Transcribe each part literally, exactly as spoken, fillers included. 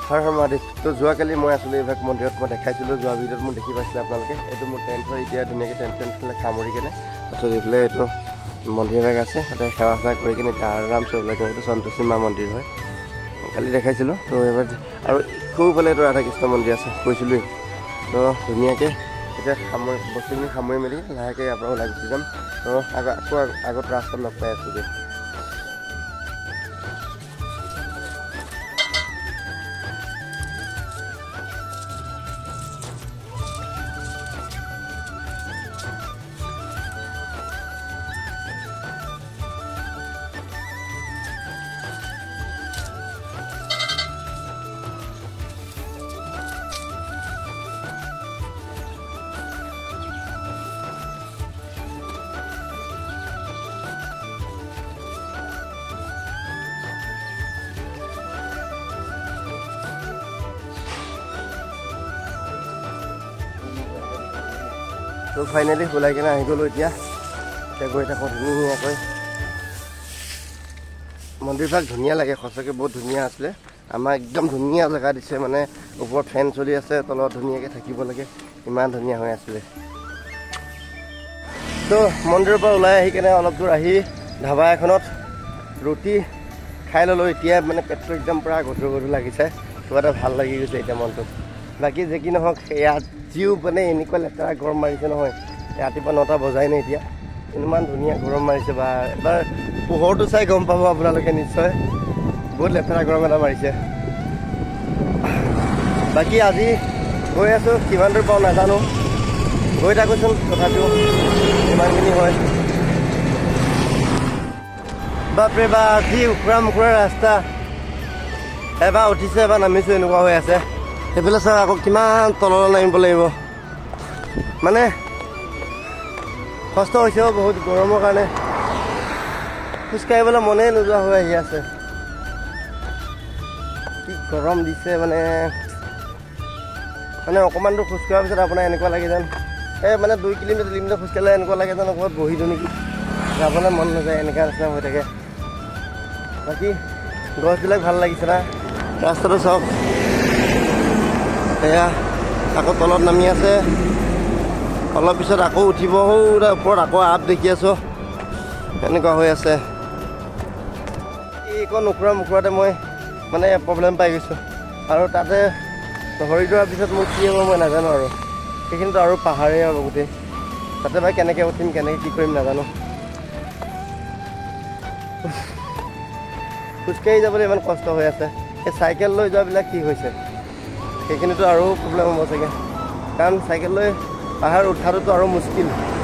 হৰ হৰ মহাদেৱ। তো যোৱাকালি মই আছিলোঁ এইভাগ মন্দিৰত, মই দেখাইছিলোঁ, যোৱা ভিডিঅ'ত মোক দেখি পাইছিলে আপোনালোকে। এইটো মোৰ টেণ্ট হয়, এতিয়া ধুনীয়াকৈ টেণ্ট টেণ্টফালে সামৰি কিনে তাৰপিছত এইফালে এইটো মন্দিৰ ভাগ আছে, তাতে সেৱা চেৱা কৰি কিনে এতিয়া আৰামছে ওলাই যাওঁ। এইটো সন্তোষী মা মন্দিৰ হয়, কালি দেখাইছিলোঁ। তো এইবাৰ আৰু সৰুফালে এইটো ৰাধা কৃষ্ণ মন্দিৰ আছে, কৈছিলোঁৱেই। তো ধুনীয়াকৈ এতিয়া সামৰি বস্তুখিনি সামৰি মেলি লাহেকৈ ইয়াৰ পৰা ওলাই গুচি যাম। তো আগত আকৌ আগত ৰাস্তাত লগ পাই আছোঁগৈ। তো ফাইনেলি ওলাই কিনে আহি গ'লোঁ। এতিয়া এতিয়া গৈ থাকোঁ ধুনীয়াকৈ। মন্দিৰভাগ ধুনীয়া লাগে, সঁচাকৈ বহুত ধুনীয়া আছিলে। আমাৰ একদম ধুনীয়া জেগা দিছে, মানে ওপৰত ফেন চলি আছে, তলত ধুনীয়াকৈ থাকিব লাগে, ইমান ধুনীয়া হৈ আছিলে। তো মন্দিৰৰ পৰা ওলাই আহি কিনে অলপ দূৰ আহি ধাবা এখনত ৰুটি খাই ল'লোঁ। এতিয়া মানে পেটটো একদম পূৰা গধুৰ গধুৰ লাগিছে, কিবা এটা ভাল লাগি গৈছে এতিয়া মনটো। বাকী যে কি নহওক, ইয়াত যিও মানে এনেকুৱা লেতেৰা গৰম মাৰিছে নহয়, ৰাতিপুৱা নটা বজাই নাই এতিয়া, ইমান ধুনীয়া গৰম মাৰিছে। বা এবাৰ পোহৰটো চাই গম পাব আপোনালোকে নিশ্চয়, বহুত লেতেৰা গৰম এটা মাৰিছে। বাকী আজি গৈ আছোঁ, কিমান দূৰ পাওঁ নাজানো, গৈ থাকোঁচোন, তথাপিও ইমানখিনি হয়। বাপৰে বা কি উখুৰা মুখুৰা ৰাস্তা, এবাৰ উঠিছোঁ এবাৰ নামিছোঁ, এনেকুৱা হৈ আছে। সেইফালে চাওক আকৌ কিমান তললৈ নামিব লাগিব, মানে কষ্ট হৈছে বহুত গৰমৰ কাৰণে, খোজকাঢ়িবলৈ মনেই নোযোৱা হৈ আহি আছে। কি গৰম দিছে, মানে মানে অকণমান দূৰ খোজকঢ়াৰ পিছত আপোনাৰ এনেকুৱা লাগে যেন এই মানে দুই কিলোমিটাৰ কিলোমিটাৰ খোজকাঢ়িলে এনেকুৱা লাগে যেন অকণমান বহি দিওঁ নেকি, যাবলৈ মন নাযায়, এনেকুৱা নিচিনা হৈ থাকে। বাকী গছবিলাক ভাল লাগিছে না, ৰাস্তাটো চাওক, এয়া আকৌ তলত নামি আছে, অলপ পিছত আকৌ উঠিব, সৌ ওপৰত আকৌ আপ দেখি আছোঁ, এনেকুৱা হৈ আছে। এইকণ উখুৰা মুখুৰাতে মই মানে প্ৰব্লেম পাই গৈছোঁ, আৰু তাতে হৰিদ্বাৰৰ পিছত মোৰ কি হ'ব মই নাজানো। আৰু সেইখিনিতো আৰু পাহাৰেই হ'ব গোটেই, তাতে বা কেনেকৈ উঠিম, কেনেকৈ কি কৰিম নাজানো। খোজকাঢ়ি যাবলৈ ইমান কষ্ট হৈ আছে। সেই চাইকেল লৈ যোৱাবিলাক কি হৈছে, সেইখিনিতো আৰু প্ৰব্লেম হ'ব চাগে, কাৰণ চাইকেল লৈ পাহাৰ উঠাটোতো আৰু মুস্কিল।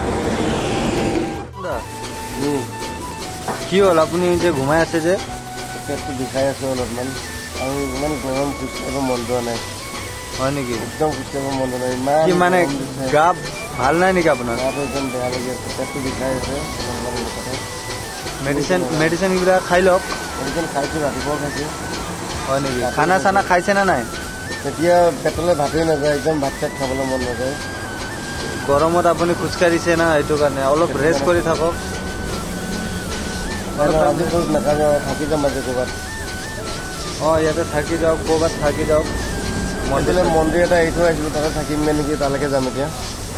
কি হ'ল আপুনি যে ঘুমাই আছে যে? পেটটো বিষাই আছে অলপমান, আৰু ইমান গৰম, খোজকাঢ়িব মন যোৱা নাই। হয় নেকি? একদম খোজকাঢ়িব মন যোৱা নাই, ইমান মানে গা ভাল নাই নেকি আপোনাৰ? গাটো একদম বেয়া লাগি আছে, পেটটো বিষাই আছে। মেডিচিন মেডিচিন এইবিলাক খাই লওক। মেডিচিন খাইছোঁ, ৰাতিপুৱা খাইছোঁ। হয় নেকি? খানা চানা খাইছে নে নাই? তেতিয়া পেটলৈ ভাতেই নাযায়, একদম ভাত চাত খাবলৈ মন নাযায়। গৰমত আপুনি খোজকাঢ়িছে না, সেইটো কাৰণে অলপ ৰেষ্ট কৰি থাকক। আজি খোজ নাকাঢ়ো, থাকি যাম আজি ক'ৰবাত। অঁ, ইয়াতে থাকি যাওক, ক'ৰবাত থাকি যাওক। মন্দিৰ মন্দিৰ এটা এৰি থৈ আহিছিলোঁ, তাতে থাকিমগৈ নেকি, তালৈকে যাম এতিয়া।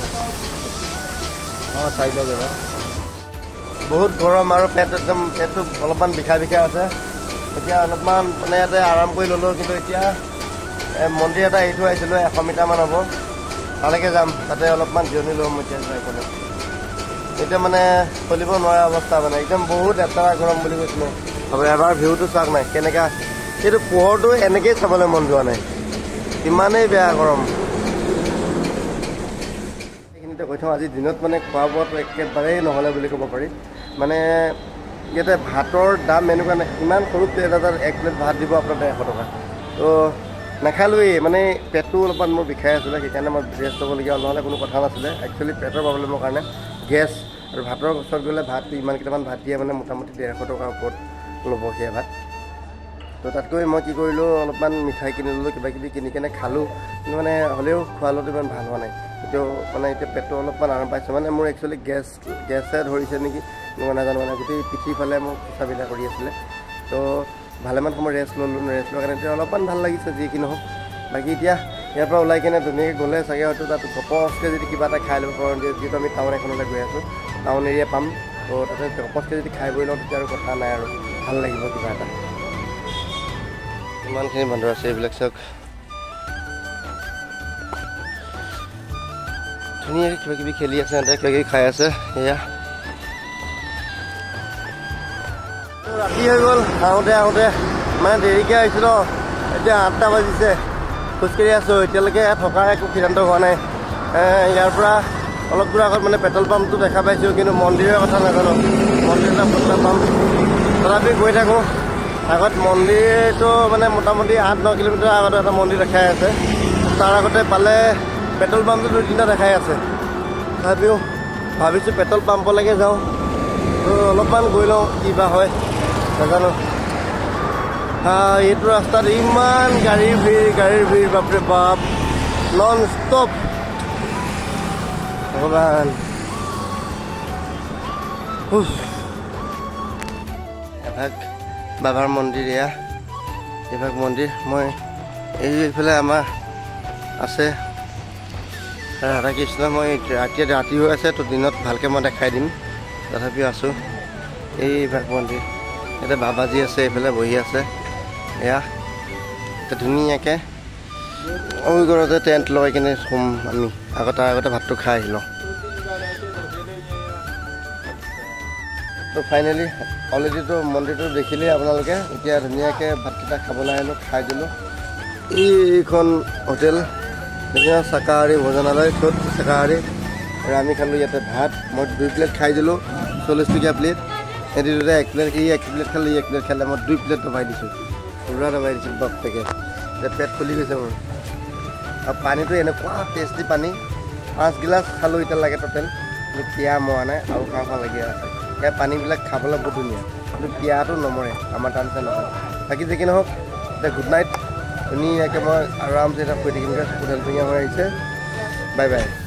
অঁ, চাই লওক এবাৰ। বহুত গৰম আৰু পেট একদম পেটটো অলপমান বিষাই বিষাই আছে। এতিয়া অলপমান মানে ইয়াতে আৰাম কৰি ল'লোঁ, কিন্তু এতিয়া মন্দিৰ এটা এৰি থৈ আহিছিলোঁ, এশ মিটাৰমান হ'ব, তালৈকে যাম, তাতে অলপমান জিৰণি ল'ম এতিয়া যাই পেলাই। এতিয়া মানে চলিব নোৱাৰা অৱস্থা, মানে একদম বহুত লেতেৰা গৰম বুলি কৈছিলোঁ। আৰু এবাৰ ভিউটো চাওক নাই কেনেকুৱা, সেইটো পোহৰটো এনেকৈয়ে চাবলৈ মন যোৱা নাই, ইমানেই বেয়া গৰম। সেইখিনিতে কৈ থওঁ, আজি দিনত মানে খোৱা বোৱাটো একেবাৰেই নহ'লে বুলি ক'ব পাৰি। মানে ইয়াতে ভাতৰ দাম এনেকুৱা নাই, ইমান সৰু প্লেট এটাত এক প্লেট ভাত দিব আপোনাৰ ডেৰশ টকা। তো নাখালোৱেই, মানে পেটটো অলপমান মোৰ বিষাই আছিলে, সেইকাৰণে মই ৰেষ্ট ল'বলগীয়া হ'ল, নহ'লে কোনো কথা নাছিলে। একচুৱেলি পেটৰ প্ৰব্লেমৰ কাৰণে গেছ, আৰু ভাতৰ ওচৰত গ'লে ভাতটো ইমান কেইটামান ভাত দিয়ে মানে মোটামুটি ডেৰশ টকাৰ ওপৰত ল'ব সেয়া ভাত। তো তাতকৈ মই কি কৰিলোঁ, অলপমান মিঠাই কিনি ল'লোঁ, কিবা কিবি কিনি কেনে খালোঁ, কিন্তু মানে হ'লেও খোৱা লোৱাটো ইমান ভাল হোৱা নাই। এতিয়াও মানে এতিয়া পেটটো অলপমান আৰাম পাইছোঁ, মানে মোৰ একচুৱেলি গেছ গেছে ধৰিছে নেকি মই নাজানো, মানে গোটেই পিঠিৰ ফালে মোৰ পিঠা পিঠা কৰি আছিলে। তো ভালেমান সময় ৰেষ্ট ল'লোঁ ৰেষ্ট লোৱাৰ কাৰণে এতিয়া অলপমান ভাল লাগিছে যি কি নহওক বাকী এতিয়া ইয়াৰ পৰা ওলাই কিনে ধুনীয়াকৈ গ'লে চাগে হয়তো তাত গপচকৈ যদি কিবা এটা খাই ল'ব পাৰোঁ যিহেতু আমি টাউন এখনলৈ গৈ আছোঁ টাউন এৰিয়া পাম তো তাতে গপচকৈ যদি খাই বৈ লওঁ তেতিয়া আৰু কথা নাই আৰু ভাল লাগিব কিবা এটা ইমানখিনি বান্দৰ আছে এইবিলাক চাওক ধুনীয়াকৈ কিবা কিবি খেলি আছে সিহঁতে কিবা কিবি খাই আছে এয়া ৰাতি হৈ গ'ল আহোঁতে আহোঁতে মানে দেৰিকৈ আহিছোঁ ন এতিয়া আঠটা বাজিছে খোজকাঢ়ি আছোঁ এতিয়ালৈকে থকাৰ একো সিদ্ধান্ত হোৱা নাই ইয়াৰ পৰা অলপ দূৰ আগত মানে পেট্ৰল পাম্পটো দেখা পাইছোঁ কিন্তু মন্দিৰৰ কথা নাজানো মন্দিৰ এটা পেট্ৰল পাম্প তথাপি গৈ থাকোঁ আগত মন্দিৰটো মানে মোটামুটি আঠ ন কিলোমিটাৰ আগতে এটা মন্দিৰ দেখাই আছে তাৰ আগতে পালে পেট্ৰল পাম্পটো দুই তিনিটা দেখাই আছে তথাপিও ভাবিছোঁ পেট্ৰল পাম্পলৈকে যাওঁ তো অলপমান গৈ লওঁ কি বা হয় নাজানো এইটো ৰাস্তাত ইমান গাড়ীৰ ভিৰ গাড়ীৰ ভিৰ বাপৰে বাপ নন ষ্টপ ভগৱান এভাগ বাবাৰ মন্দিৰ এয়া এভাগ মন্দিৰ মই এইফালে আমাৰ আছে ৰাধা কৃষ্ণ মই ৰাতি ৰাতি হৈ আছে তো দিনত ভালকৈ মই দেখাই দিম তথাপিও আছোঁ এইভাগ মন্দিৰ ইয়াতে বাবাজী আছে এইফালে বহি আছে এয়া এতিয়া ধুনীয়াকৈ ওই ঘৰতে টেণ্ট লগাই কিনে সোম আমি আগতে তাৰ আগতে ভাতটো খাই আহিলোঁ তো ফাইনেলি অলৰেডিতো মন্দিৰটো দেখিলেই আপোনালোকে এতিয়া ধুনীয়াকৈ ভাতকেইটা খাবলৈ আহিলোঁ খাই দিলোঁ এইখন হোটেল নিচিনা শাকাহাৰী ভোজনালয় য'ত শাকাহাৰী আৰু আমি খালোঁ ইয়াতে ভাত মই দুই প্লেট খাই দিলোঁ চল্লিছ টকীয়া প্লেট সিহঁতি দুটা এক প্লেট ই এক প্লেট খালে ই এক প্লেট খালে মই দুই প্লেট দবাই দিছোঁ পুৰা দবাই দিছোঁ বাপেকে এতিয়া পেট ফুলি গৈছে মোৰ আৰু পানীটো এনেকুৱা টেষ্টি পানী পাঁচ গিলাচ খালোঁ এতিয়া লাগে টোটেল কিন্তু পিয়া মৰা নাই আৰু খাওঁ খাওঁ লাগি আছে ইয়াৰ পানীবিলাক খাবলৈ বহুত ধুনীয়া কিন্তু পিয়াটো নমৰে আমাৰ তাৰ নিচিনা নহয় বাকী যি কি নহওক এতিয়া গুড নাইট ধুনীয়াকৈ মই আৰামছে এটা শুই থাকিমগৈ হোটেল ধুনীয়া হৈ আহিছে বাই বাই